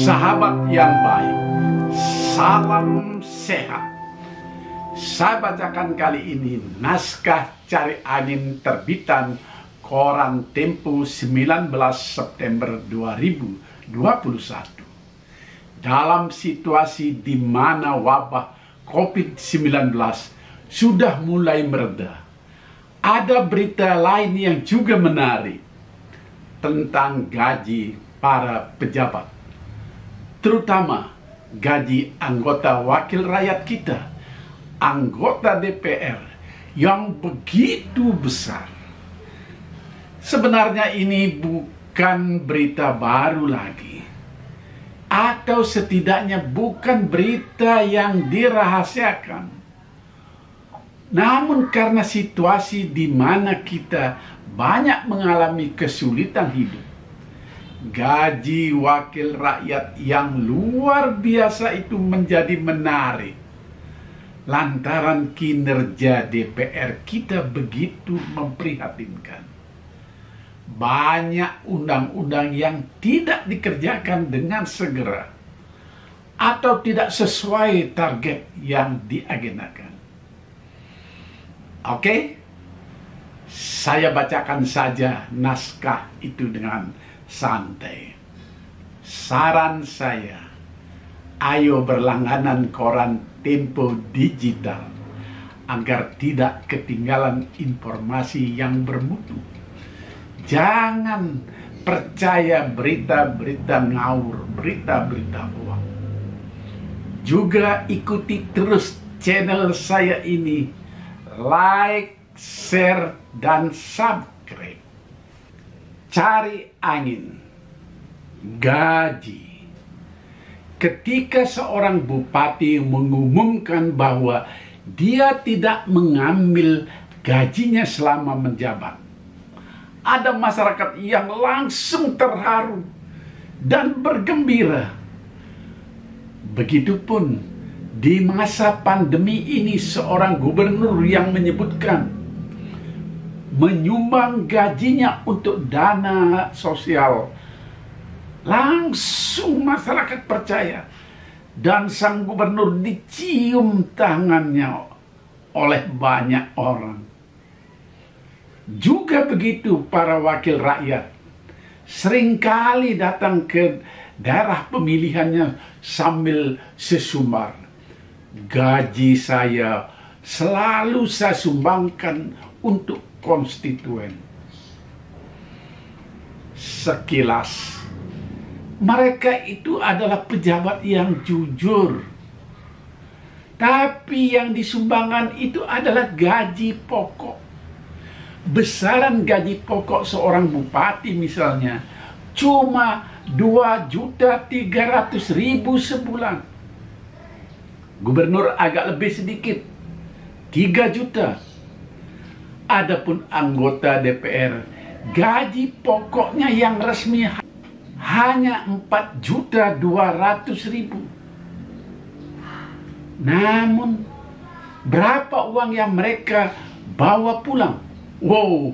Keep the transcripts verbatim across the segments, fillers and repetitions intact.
Sahabat yang baik, salam sehat. Saya bacakan kali ini naskah Cari Angin terbitan Koran Tempo sembilan belas September dua ribu dua puluh satu. Dalam situasi di mana wabah covid sembilan belas sudah mulai mereda, ada berita lain yang juga menarik tentang gaji para pejabat, terutama gaji anggota wakil rakyat kita, anggota D P R yang begitu besar. Sebenarnya ini bukan berita baru lagi, atau setidaknya bukan berita yang dirahasiakan. Namun karena situasi di mana kita banyak mengalami kesulitan hidup, gaji wakil rakyat yang luar biasa itu menjadi menarik lantaran kinerja D P R kita begitu memprihatinkan. Banyak undang-undang yang tidak dikerjakan dengan segera atau tidak sesuai target yang diagendakan. Oke, saya bacakan saja naskah itu dengan santai. Saran saya, ayo berlangganan koran Tempo digital agar tidak ketinggalan informasi yang bermutu. Jangan percaya berita-berita ngawur, berita-berita hoax. Juga ikuti terus channel saya ini, like, share, dan subscribe. Cari Angin. Gaji. Ketika seorang bupati mengumumkan bahwa dia tidak mengambil gajinya selama menjabat, ada masyarakat yang langsung terharu dan bergembira. Begitupun di masa pandemi ini, seorang gubernur yang menyebutkan menyumbang gajinya untuk dana sosial, langsung masyarakat percaya dan sang gubernur dicium tangannya oleh banyak orang. Juga begitu para wakil rakyat seringkali datang ke daerah pemilihannya sambil sesumbar. Gaji saya selalu saya sumbangkan untuk konstituen. Sekilas, mereka itu adalah pejabat yang jujur. Tapi yang disumbangkan itu adalah gaji pokok. Besaran gaji pokok seorang bupati misalnya cuma dua juta tiga ratus ribu sebulan. Gubernur agak lebih sedikit, tiga juta. Adapun anggota D P R, gaji pokoknya yang resmi hanya empat juta dua ratus ribu. Namun, berapa uang yang mereka bawa pulang? Wow,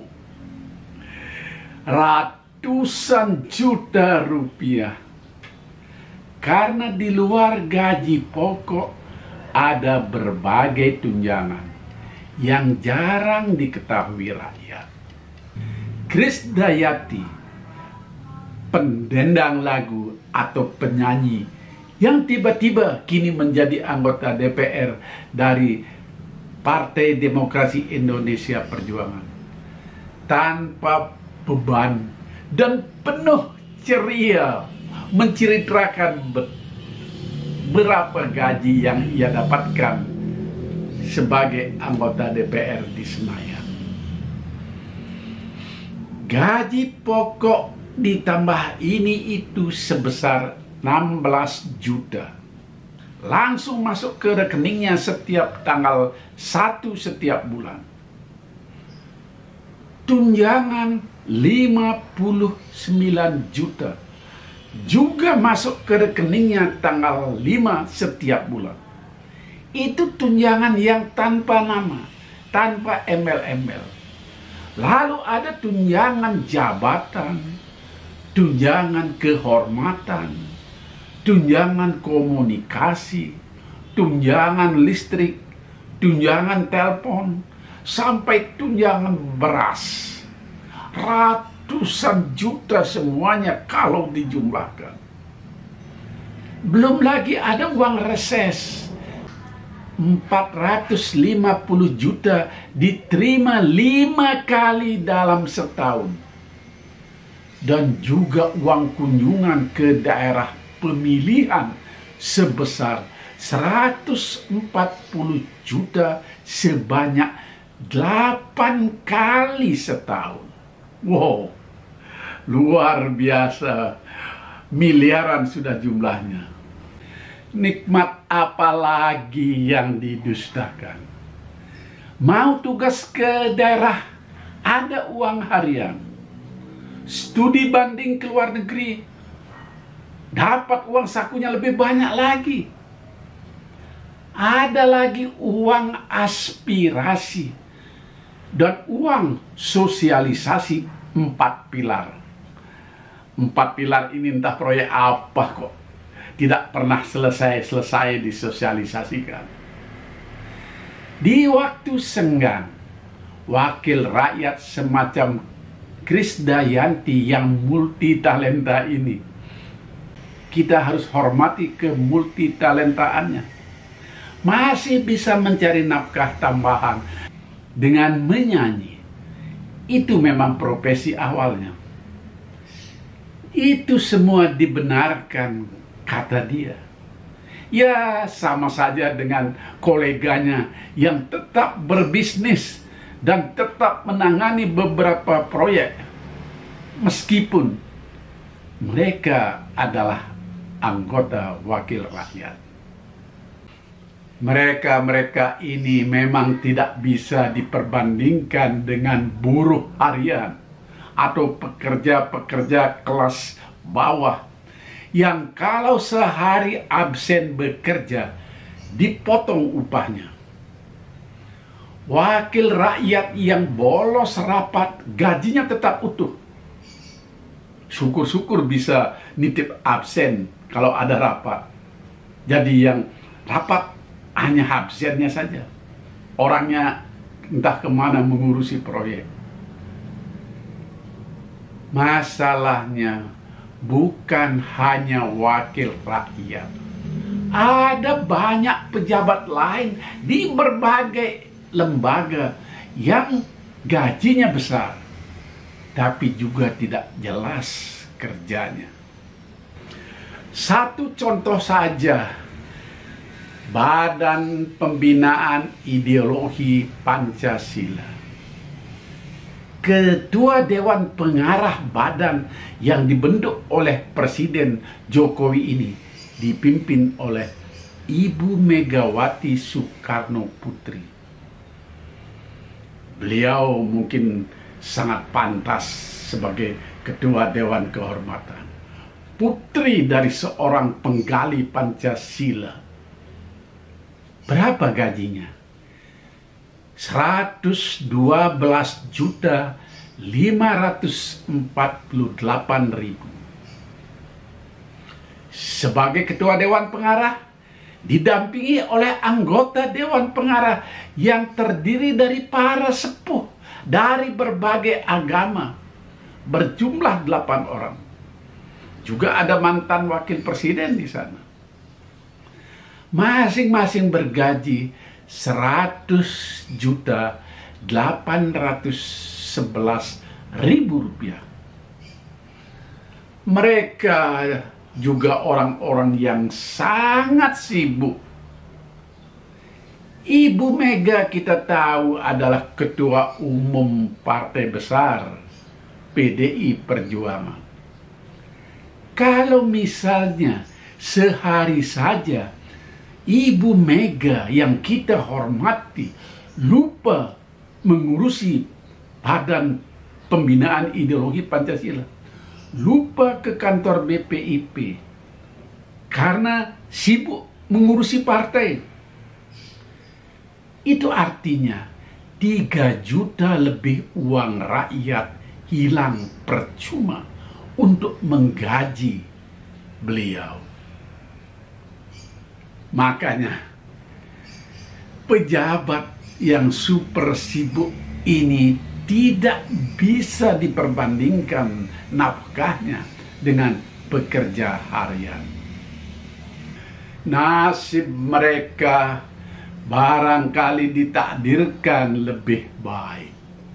ratusan juta rupiah. Karena di luar gaji pokok ada berbagai tunjangan yang jarang diketahui rakyat. Krisdayanti, pendendang lagu atau penyanyi yang tiba-tiba kini menjadi anggota D P R dari Partai Demokrasi Indonesia Perjuangan, tanpa beban dan penuh ceria menceritakan berapa gaji yang ia dapatkan sebagai anggota D P R di Senayan. Gaji pokok ditambah ini itu sebesar enam belas juta. Langsung masuk ke rekeningnya setiap tanggal satu setiap bulan. Tunjangan lima puluh sembilan juta juga masuk ke rekeningnya tanggal lima setiap bulan. Itu tunjangan yang tanpa nama, tanpa embel-embel. Lalu ada tunjangan jabatan, tunjangan kehormatan, tunjangan komunikasi, tunjangan listrik, tunjangan telepon, sampai tunjangan beras. Ratusan juta semuanya kalau dijumlahkan. Belum lagi ada uang reses. empat ratus lima puluh juta diterima lima kali dalam setahun. Dan juga uang kunjungan ke daerah pemilihan sebesar seratus empat puluh juta sebanyak delapan kali setahun. Wow, luar biasa. Miliaran sudah jumlahnya. Nikmat apa lagi yang didustakan? Mau tugas ke daerah, ada uang harian. Studi banding ke luar negeri, dapat uang sakunya lebih banyak lagi. Ada lagi uang aspirasi dan uang sosialisasi empat pilar. Empat pilar ini entah proyek apa kok. Tidak pernah selesai-selesai disosialisasikan. Di waktu senggang, wakil rakyat semacam Krisdayanti yang multitalenta ini, kita harus hormati kemultitalentaannya. Masih bisa mencari nafkah tambahan dengan menyanyi. Itu memang profesi awalnya. Itu semua dibenarkan, kata dia. Ya, sama saja dengan koleganya yang tetap berbisnis dan tetap menangani beberapa proyek, meskipun mereka adalah anggota wakil rakyat. Mereka-mereka ini memang tidak bisa diperbandingkan dengan buruh harian atau pekerja-pekerja kelas bawah yang kalau sehari absen bekerja, dipotong upahnya. Wakil rakyat yang bolos rapat, gajinya tetap utuh. Syukur-syukur bisa nitip absen kalau ada rapat. Jadi yang rapat hanya absennya saja. Orangnya entah kemana mengurusi proyek. Masalahnya bukan hanya wakil rakyat. Ada banyak pejabat lain di berbagai lembaga yang gajinya besar, tapi juga tidak jelas kerjanya. Satu contoh saja, Badan Pembinaan Ideologi Pancasila. Ketua Dewan Pengarah badan yang dibentuk oleh Presiden Jokowi ini dipimpin oleh Ibu Megawati Soekarno Putri. Beliau mungkin sangat pantas sebagai Ketua Dewan Kehormatan. Putri dari seorang penggali Pancasila. Berapa gajinya? seratus dua belas juta lima ratus empat puluh delapan ribu. Sebagai Ketua Dewan Pengarah, didampingi oleh anggota Dewan Pengarah yang terdiri dari para sepuh dari berbagai agama, berjumlah delapan orang. Juga ada mantan wakil presiden di sana. Masing-masing bergaji seratus juta delapan ratus sebelas ribu rupiah. Mereka juga orang-orang yang sangat sibuk. Ibu Mega kita tahu adalah Ketua Umum Partai Besar P D I Perjuangan. Kalau misalnya sehari saja Ibu Mega yang kita hormati lupa mengurusi Badan Pembinaan Ideologi Pancasila, lupa ke kantor B P I P karena sibuk mengurusi partai, itu artinya tiga juta lebih uang rakyat hilang percuma untuk menggaji beliau. Makanya pejabat yang super sibuk ini tidak bisa diperbandingkan nafkahnya dengan pekerja harian. Nasib mereka barangkali ditakdirkan lebih baik.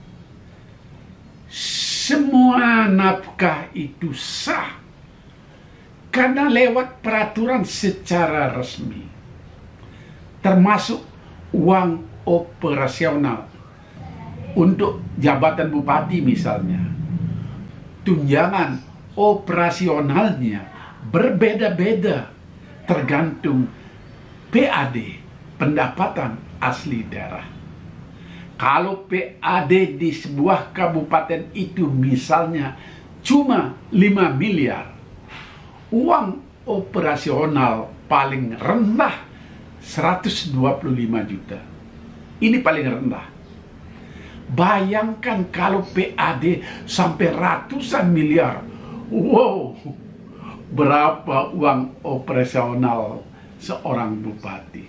Semua nafkah itu sah karena lewat peraturan secara resmi, termasuk uang operasional untuk jabatan bupati misalnya. Tunjangan operasionalnya berbeda-beda tergantung P A D, pendapatan asli daerah. Kalau P A D di sebuah kabupaten itu misalnya cuma lima miliar, uang operasional paling rendah seratus dua puluh lima juta. Ini paling rendah. Bayangkan kalau P A D sampai ratusan miliar. Wow, berapa uang operasional seorang bupati?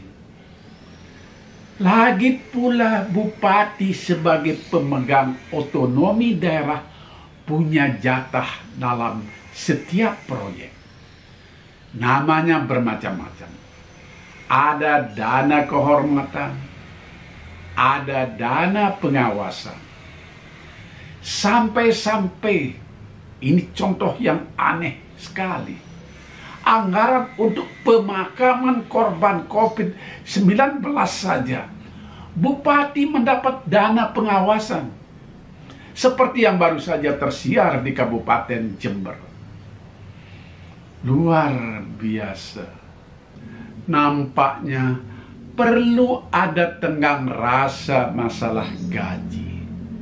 Lagi pula bupati sebagai pemegang otonomi daerah punya jatah dalam setiap proyek. Namanya bermacam-macam. Ada dana kehormatan, ada dana pengawasan. Sampai-sampai, ini contoh yang aneh sekali, anggaran untuk pemakaman korban covid sembilan belas saja, bupati mendapat dana pengawasan. Seperti yang baru saja tersiar di Kabupaten Jember. Luar biasa. Nampaknya perlu ada tenggang rasa masalah gaji.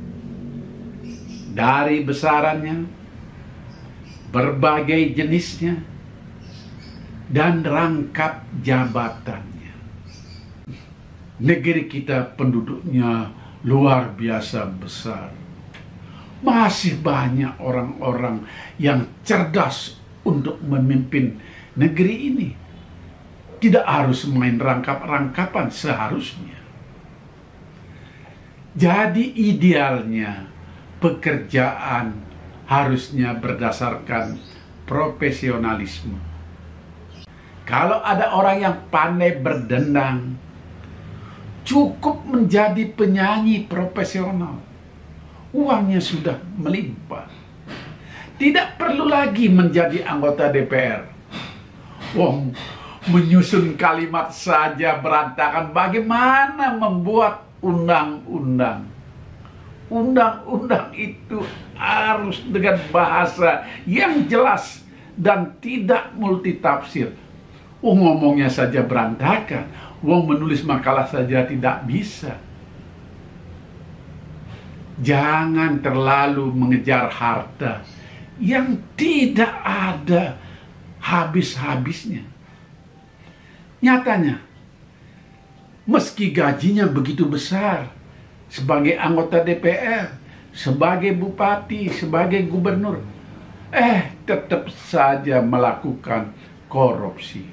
Dari besarannya, berbagai jenisnya, dan rangkap jabatannya. Negeri kita penduduknya luar biasa besar. Masih banyak orang-orang yang cerdas untuk memimpin negeri ini. Tidak harus main rangkap-rangkapan seharusnya. Jadi idealnya pekerjaan harusnya berdasarkan profesionalisme. Kalau ada orang yang pandai berdendang, cukup menjadi penyanyi profesional. Uangnya sudah melimpah. Tidak perlu lagi menjadi anggota D P R. Wong, menyusun kalimat saja berantakan. Bagaimana membuat undang-undang? Undang-undang itu harus dengan bahasa yang jelas dan tidak multitafsir. Oh, ngomongnya saja berantakan. Wong menulis makalah saja tidak bisa. Jangan terlalu mengejar harta yang tidak ada habis-habisnya. Nyatanya, meski gajinya begitu besar sebagai anggota D P R, sebagai bupati, sebagai gubernur, eh tetap saja melakukan korupsi.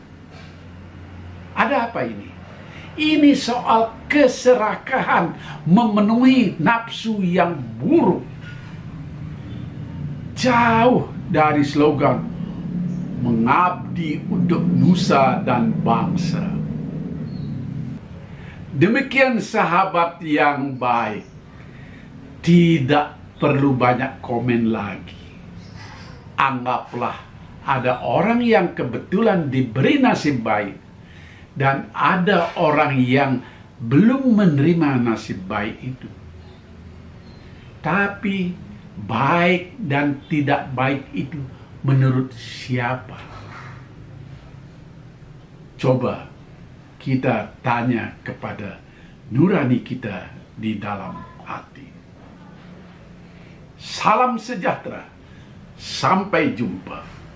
Ada apa ini? Ini soal keserakahan memenuhi nafsu yang buruk. Jauh dari slogan mengabdi untuk nusa dan bangsa. Demikian sahabat yang baik, tidak perlu banyak komen lagi. Anggaplah ada orang yang kebetulan diberi nasib baik dan ada orang yang belum menerima nasib baik itu. Tapi baik dan tidak baik itu menurut siapa? Coba kita tanya kepada nurani kita di dalam hati. Salam sejahtera. Sampai jumpa.